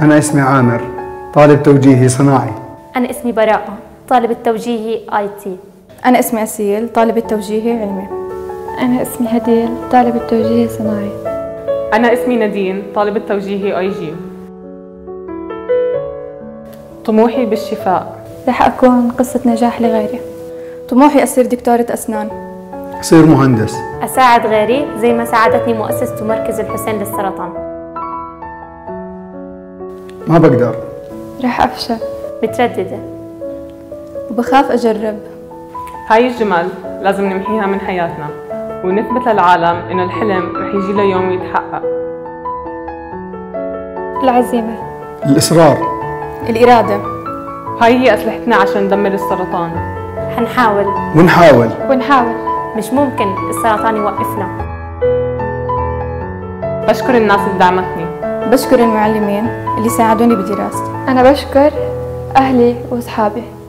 أنا اسمي عامر، طالب توجيهي صناعي. أنا اسمي براءة، طالب التوجيهي IT. أنا اسمي أسيل، طالب التوجيهي علمي. أنا اسمي هديل، طالب التوجيهي صناعي. أنا اسمي نادين، طالب التوجيهي IG. طموحي بالشفاء. رح أكون قصة نجاح لغيري. طموحي أصير دكتورة أسنان. أصير مهندس. أساعد غيري زي ما ساعدتني مؤسسة مركز الحسين للسرطان. ما بقدر. رح أفشل. مترددة وبخاف أجرب. هاي الجمل لازم نمحيها من حياتنا ونثبت للعالم إنه الحلم رح يجي له يوم يتحقق. العزيمة. الإصرار. الإرادة. هاي هي أسلحتنا عشان ندمر السرطان. حنحاول ونحاول. مش ممكن السرطان يوقفنا. بشكر الناس اللي دعمتني. بشكر المعلمين اللي ساعدوني بدراستي. أنا بشكر أهلي وأصحابي.